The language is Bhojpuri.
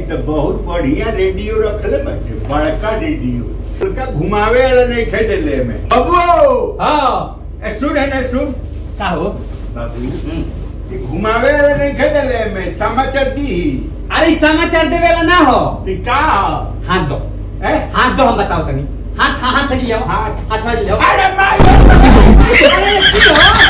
तो बहुत बढ़िया रेडियो रखले बाटे, बड़का रेडियो का घुमावे वाला नहीं खेले में। बाबू हां सुन है ना, सुन का हो बाबू, ये घुमावे वाला नहीं खेले में समाचार दी। अरे समाचार देवे वाला ना हो का हाथ दो, हाथ दो, हम बताओ तनी। हाथ हाथ लियो, हाथ लियो। अरे मार